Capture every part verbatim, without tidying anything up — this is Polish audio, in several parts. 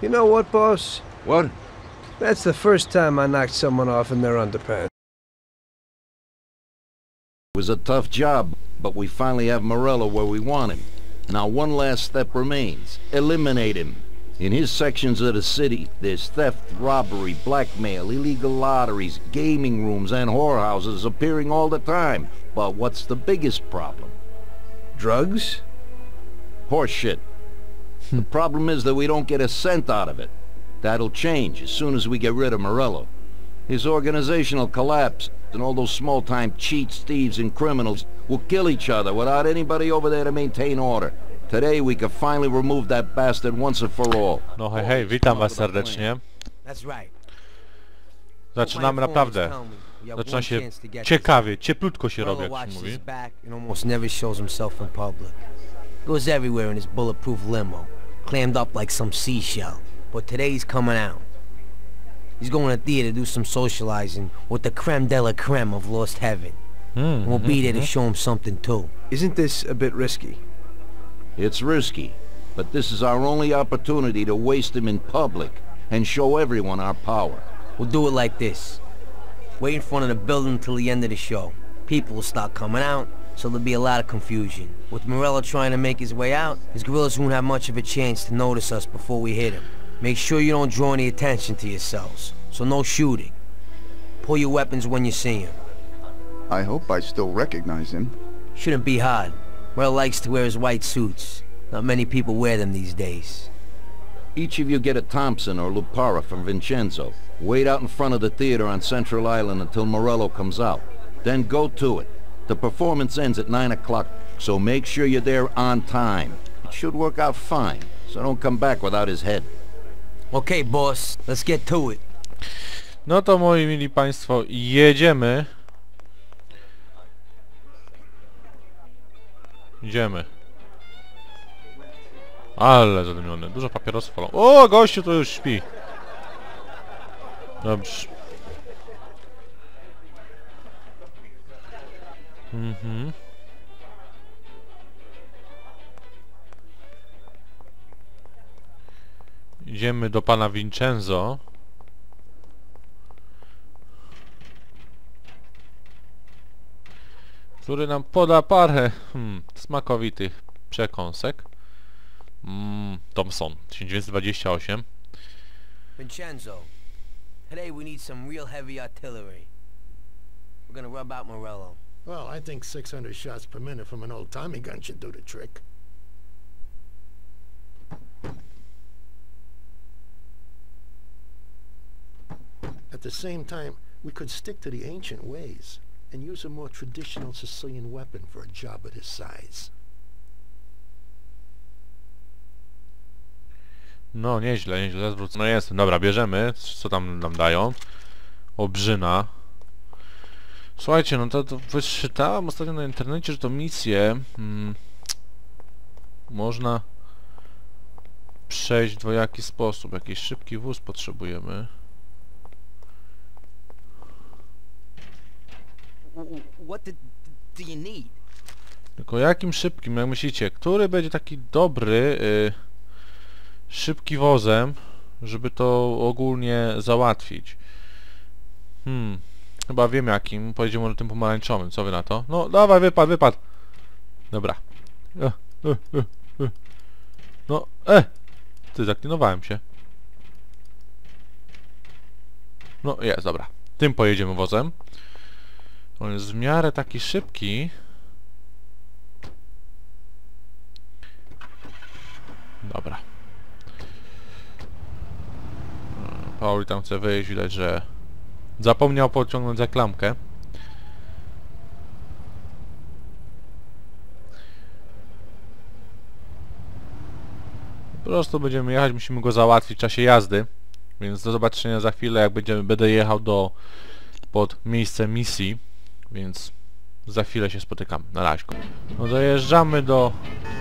know what, boss? What? That's the first time I knocked someone off in their underpants. It was a tough job, but we finally have Morello where we want him. Now one last step remains. Eliminate him. In his sections of the city, there's theft, robbery, blackmail, illegal lotteries, gaming rooms, and whorehouses appearing all the time. But what's the biggest problem? Drugs? Horseshit. The problem is that we don't get a cent out of it. That'll change as soon as we get rid of Morello. His organization will collapse, and all those small-time cheats, thieves, and criminals will kill each other without anybody over there to maintain order. Today we can finally remove that bastard once and for all. No hej, hej, witam was serdecznie. Zaczynamy naprawdę. Zaczyna się ciekawie, cieplutko się robi, jak się mówi. Almost never shows himself in public. Goes everywhere in his bulletproof limo, clammed up like some seashell. But today he's coming out. He's going to theater to do some socializing with the creme de la creme of Lost Heaven. Mm, and we'll be there mm, to show him something too. Isn't this a bit risky? It's risky, but this is our only opportunity to waste him in public and show everyone our power. We'll do it like this. Wait in front of the building until the end of the show. People will start coming out, so there'll be a lot of confusion. With Morello trying to make his way out, his guerrillas won't have much of a chance to notice us before we hit him. Make sure you don't draw any attention to yourselves, so no shooting. Pull your weapons when you see him. I hope I still recognize him. Shouldn't be hard. Morello likes to wear his white suits. Not many people wear them these days. Each of you get a Thompson or Lupara from Vincenzo. Wait out in front of the theater on Central Island until Morello comes out. Then go to it. The performance ends at nine o'clock, so make sure you're there on time. It should work out fine, so don't come back without his head. Okay, boss. Let's get to it. No to moi mili państwo, jedziemy. Idziemy. Ale zadymione. Dużo papierosów falą. O, gościu to już śpi. Dobrze. Mhm. Idziemy do pana Vincenzo. Który nam poda parę hmm, smakowitych przekąsek. Mm, Thompson, tysiąc dziewięćset dwadzieścia osiem. Vincenzo, today we need some real heavy artillery. We're gonna rub out Morello. Well, I think six hundred shots per minute from an old Tommy gun should do the trick. At the same time, we could stick to the ancient ways and use a more traditional Sicilian weapon for a job of this size. No, nieźle, nieźle, zwrócę. No jest, dobra, bierzemy. Co tam nam dają? Obrzyna. Słuchajcie, no to, to wyczytałem ostatnio na internecie, że to misje hmm, można przejść w dwojaki sposób. Jakiś szybki wóz potrzebujemy. What do, do you need? Tylko jakim szybkim, jak myślicie? Który będzie taki dobry, yy, szybki wozem, żeby to ogólnie załatwić? Hmm, chyba wiem jakim. Pojedziemy może tym pomarańczowym, co wy na to? No, dawaj, wypad, wypad! Dobra. E, e, e, e. No, e! Ty, zaklinowałem się. No, jest, dobra. Tym pojedziemy wozem. On jest w miarę taki szybki. Dobra. Pauli tam chce wyjść, widać, że zapomniał pociągnąć za klamkę. Po prostu będziemy jechać, musimy go załatwić w czasie jazdy. Więc do zobaczenia za chwilę, jak będziemy, będę jechał do pod miejsce misji. Więc za chwilę się spotykamy. Na razie. No dojeżdżamy do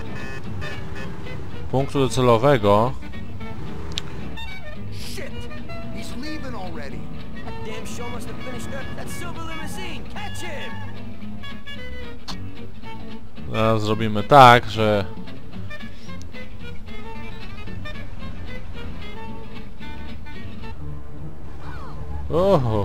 punktu docelowego. Zaraz zrobimy tak, że Oho.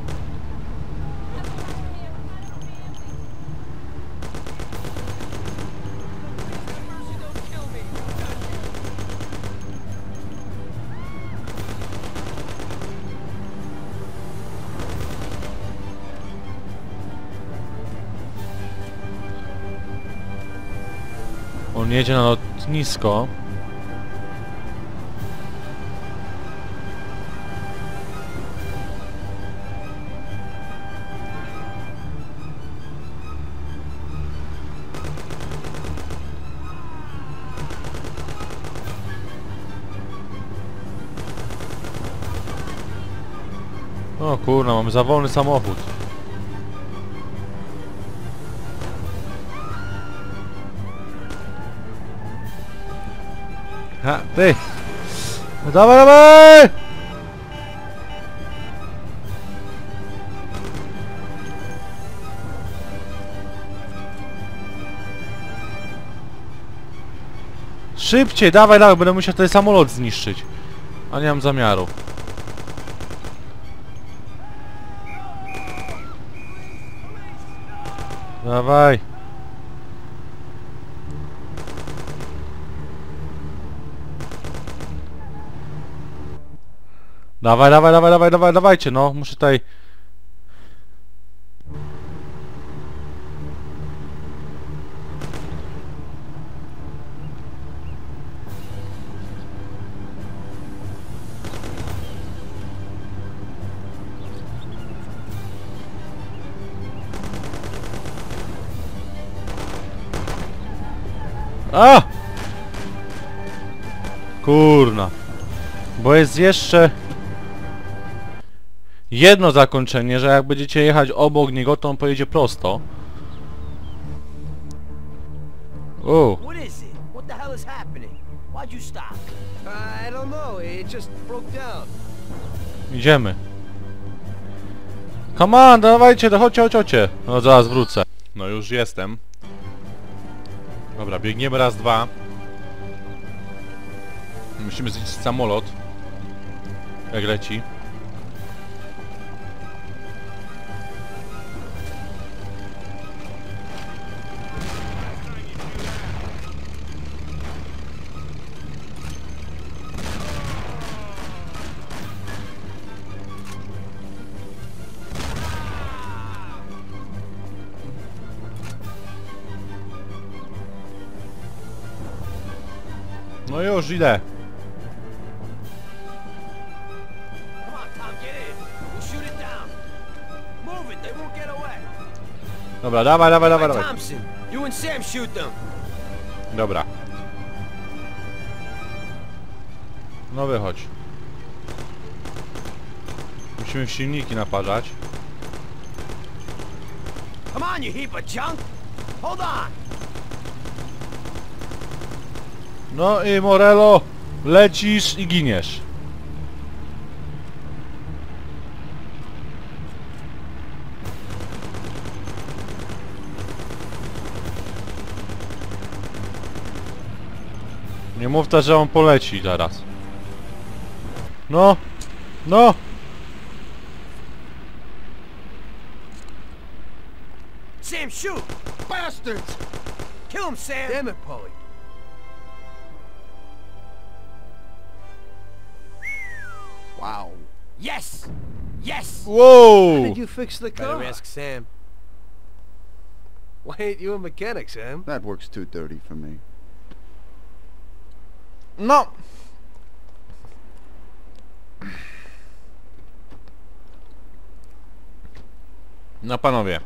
On jedzie na lotnisko. O kurna, mamy za wolny samochód. Ha, ty! No dawaj, dawaj! Szybciej, dawaj, dawaj, będę musiał ten samolot zniszczyć. A nie mam zamiaru. Dawaj. Dawaj, dawaj, dawaj, dawaj, dawaj, dawajcie, no, muszę tutaj... A! Kurna. Bo jest jeszcze... jedno zakończenie, że jak będziecie jechać obok niego, to on pojedzie prosto. O. What is it? What the hell is happening? Why'd you stop? I don't know. It just broke down. Idziemy. Come on, dawajcie, chodźcie, chodźcie, chodźcie. No zaraz wrócę. No już jestem. Dobra, biegniemy raz, dwa. Musimy zniszczyć samolot. Jak leci. No już idę. Come on, Tom, get in. We'll shoot it down. Move it, they won't get away. Dobra, dawaj, dawaj, dawaj, Hey, dawaj. Thompson, you and Sam shoot them. Dobra. No wychodź. Musimy w silniki naparzać. Come on, you heap of junk. Hold on. No i Morello, lecisz i giniesz. Nie mów też, że on poleci zaraz. No, no. Sam, shoot. Bastards! Kill him, Sam. Damn it, Paulie. Wow. Yes. Yes. How Whoa! did you fix the car? Better ask Sam. Why ain't you a mechanic, Sam? That works too dirty for me. No. No panowie.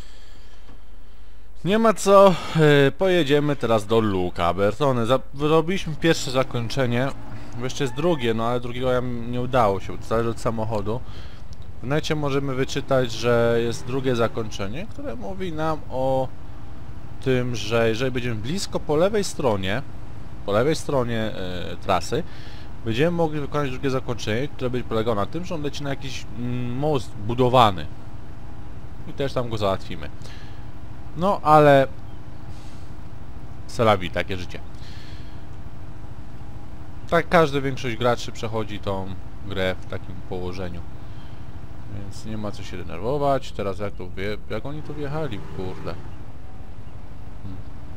Nie ma co, yy, pojedziemy teraz do Luca Bertone. Za robiliśmy pierwsze zakończenie, bo jeszcze jest drugie, no ale drugiego ja nie udało się, zależy od samochodu. W necie możemy wyczytać, że jest drugie zakończenie, które mówi nam o tym, że jeżeli będziemy blisko po lewej stronie, po lewej stronie yy, trasy, będziemy mogli wykonać drugie zakończenie, które będzie polegało na tym, że on leci na jakiś mm, most budowany. I też tam go załatwimy. No, ale... C'est la vie, takie życie. Tak każdy, większość graczy przechodzi tą grę w takim położeniu. Więc nie ma co się denerwować. Teraz jak to wie... Jak oni tu wjechali, kurde. Hmm.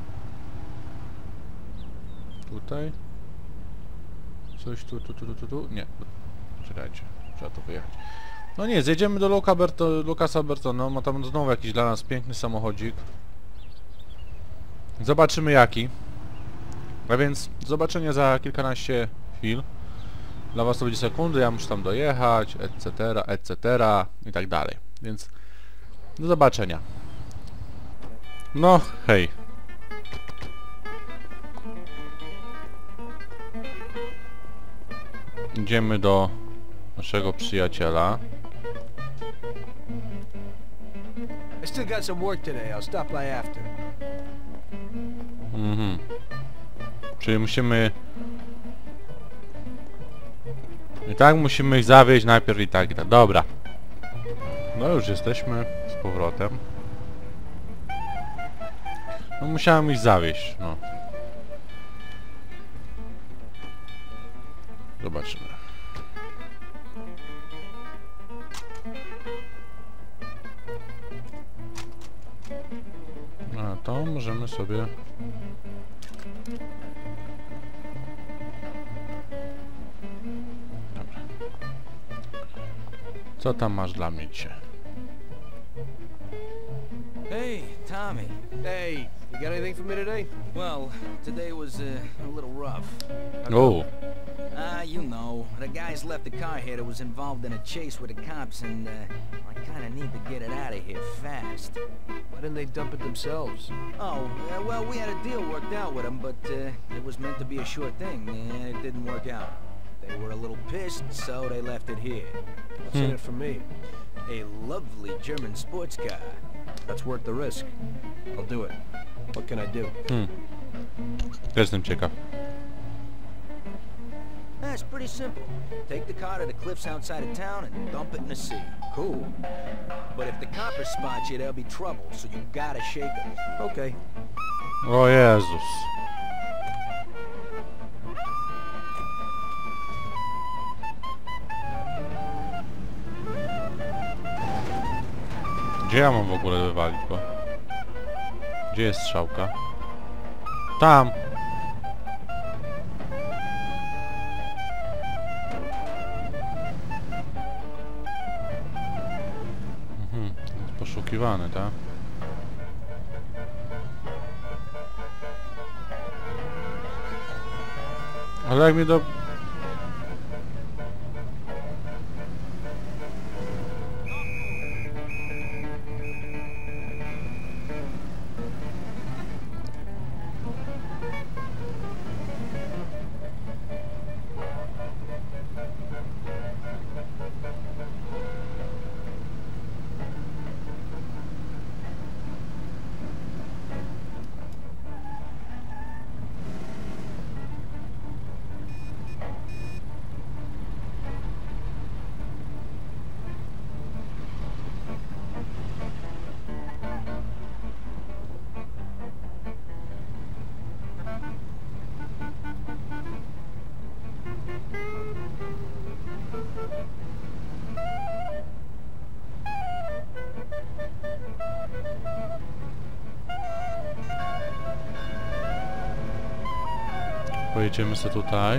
Tutaj? Coś tu, tu, tu, tu, tu, tu? Nie. Czekajcie. Trzeba tu wyjechać. No nie, zjedziemy do Luca Berto, Lucasa Bertona. On ma tam znowu jakiś dla nas piękny samochodzik. Zobaczymy jaki. A więc zobaczenia za kilkanaście chwil. Dla was to będzie sekundy, ja muszę tam dojechać, etc, etc i tak dalej. Więc do zobaczenia. No, hej. Idziemy do naszego przyjaciela. I still got some work today. I'll stop by after. Mhm. Czyli musimy... I tak musimy ich zawieźć najpierw i tak i tak. Dobra. No już jesteśmy z powrotem. No musiałem ich zawieźć, no. Zobaczymy. A to możemy sobie... Dobra. Co tam masz dla mnie dzisiaj? Hey, Tommy. Hey, you got anything for me today? Well, today was uh, a little rough. O! Ah, you know, the guys left the car here that was involved in a chase with the cops, and uh, I kind of need to get it out of here fast. Why didn't they dump it themselves? Oh, uh, well, we had a deal worked out with them, but uh, it was meant to be a sure thing, and it didn't work out. They were a little pissed, so they left it here. What's in it for me? A lovely German sports car. That's worth the risk. I'll do it. What can I do? Hmm. Jestem ciekaw. That's pretty simple. Take the car to the cliffs outside of town and dump it in the sea. Cool. But if the coppers spot you, there'll be trouble, so you gotta shake them. Okay. O Jezus. Gdzie ja mam w ogóle wywalić go? Gdzie jest strzałka? Tam! Mhm, jest poszukiwany, tak? Ale jak mnie do... Pojedziemy sobie tutaj.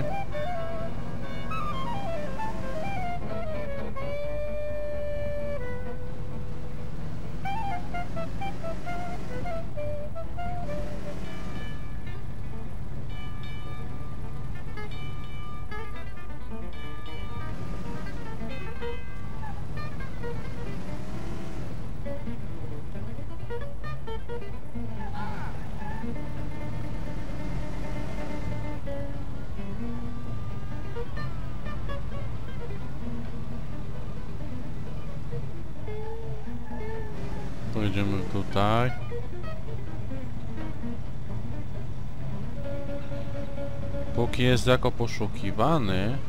Pojedziemy tutaj. Póki jest jako poszukiwany.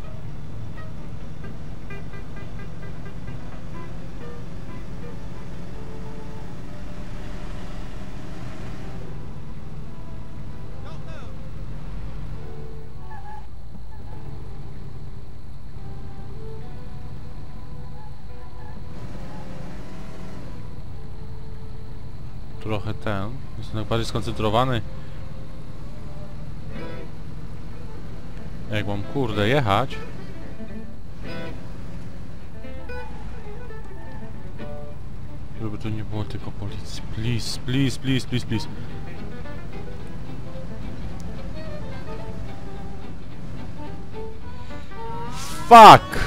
trochę ten. Jestem tak bardziej skoncentrowany. Jak mam kurde jechać. Żeby tu nie było tylko policji. Please, please, please, please, please. Fuck!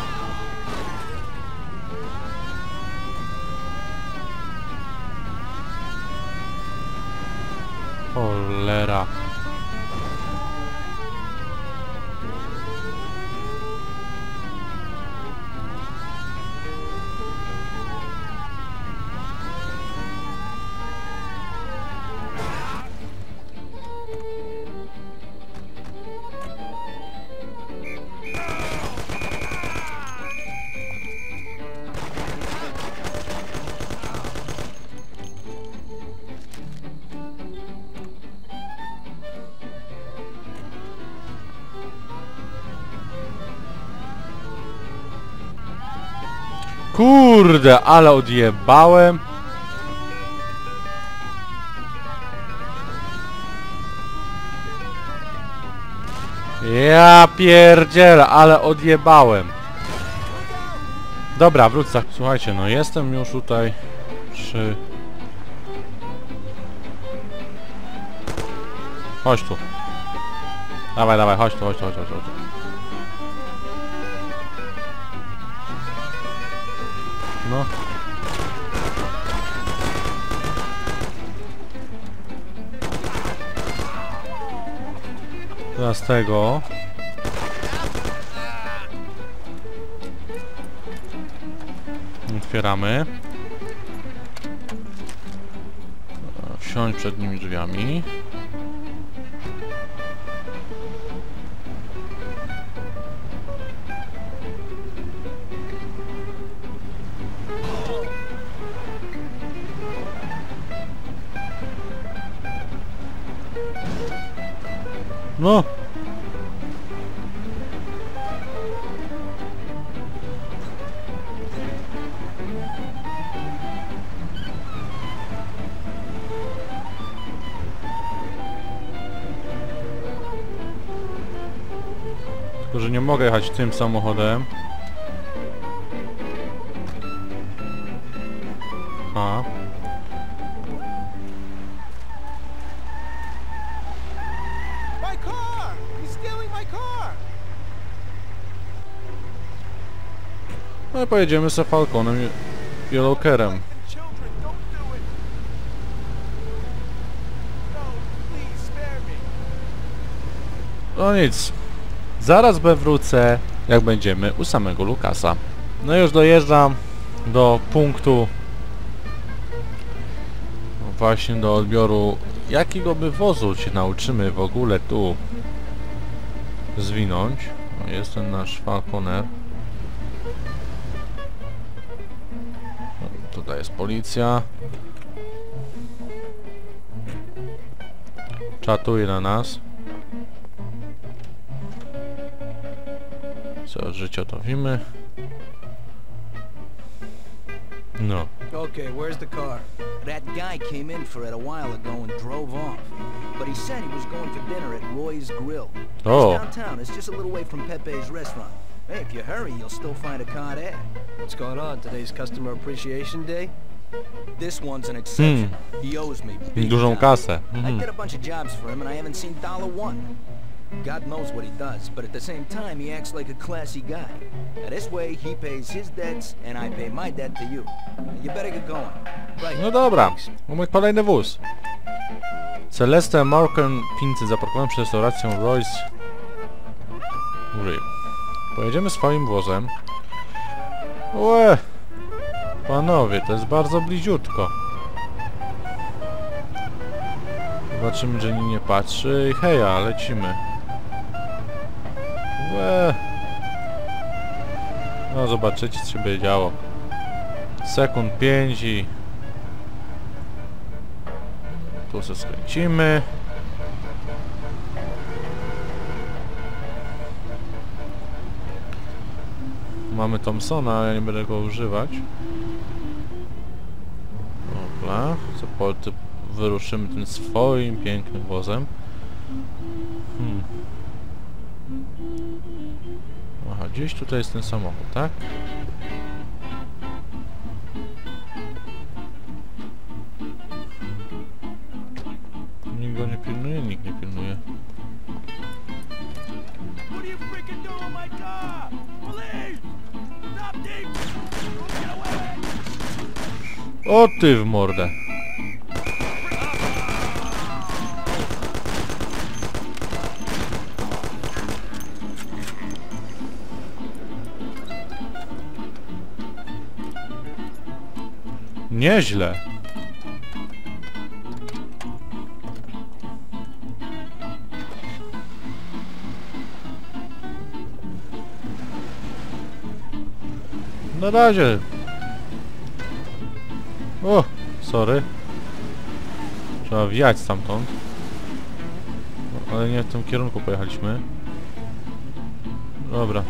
Cholera. Kurde, ale odjebałem. Ja pierdzielę, ale odjebałem. Dobra, wrócę. Słuchajcie, no jestem już tutaj przy... Chodź tu. Dawaj, dawaj, chodź tu, chodź tu, chodź tu, chodź tu. No. Teraz tego. Otwieramy. Wsiądź przed nimi drzwiami. No. Tylko, że nie mogę jechać tym samochodem. A. No i pojedziemy z Falconem i Yellowkerem. No nic. Zaraz wrócę, jak będziemy u samego Lucasa. No już dojeżdżam do punktu właśnie do odbioru, jakiego by wozu się nauczymy w ogóle tu zwinąć. No, jest ten nasz Falconer. No, tutaj jest policja. Czatuje na nas. Co od życia to wiemy. No. Okay, where's the car? That guy came in for it a while ago and drove off. But he said he was going for dinner at Roy's Grill. Oh. It's downtown. It's just a little way from Pepe's restaurant. Hey, if you hurry, you'll still find a car there. What's going on? Today's Customer Appreciation Day? This one's an exception. Hmm. He owes me big Dużą time. kasę. I Mhm. did a bunch of jobs for him and I haven't seen dollar one. God knows what he does, but at the same time he acts like a classy guy. Now this way he pays his debts and I pay my debt to you. You better get going. Right. No dobra, mamy kolejny wóz. Celeste Morgan pięćset zaparkowałem przed restauracją Roy's Grill. Pojedziemy swoim wozem. Łe! Panowie, to jest bardzo bliziutko. Zobaczymy, że nikt nie patrzy i heja, lecimy. Łe! No zobaczycie, co się będzie działo. Sekund pięć i... Tu se skręcimy. Mamy Thompsona, ale ja nie będę go używać. Dobra, Co po, to wyruszymy tym swoim pięknym wozem. Hmm. Aha, gdzieś tutaj jest ten samochód, tak? Nikt go nie pilnuje? Nikt nie pilnuje. O ty w mordę! Nieźle! Na razie! O! Sorry. Trzeba wjechać stamtąd. No, ale nie w tym kierunku pojechaliśmy. Dobra.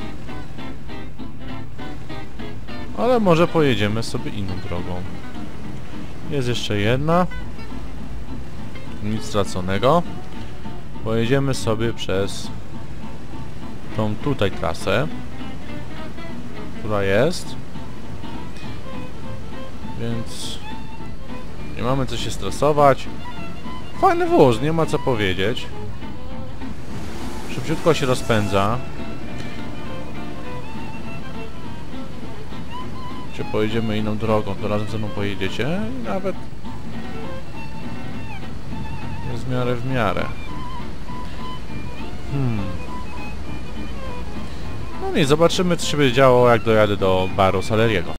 Ale może pojedziemy sobie inną drogą. Jest jeszcze jedna. Nic straconego. Pojedziemy sobie przez tą tutaj trasę, która jest. Więc nie mamy co się stresować. Fajny wóz, nie ma co powiedzieć. Szybciutko się rozpędza. Czy pojedziemy inną drogą, to razem ze mną pojedziecie i nawet jest w miarę w miarę. Hmm. No i zobaczymy, co się będzie działo, jak dojadę do baru Saleriego.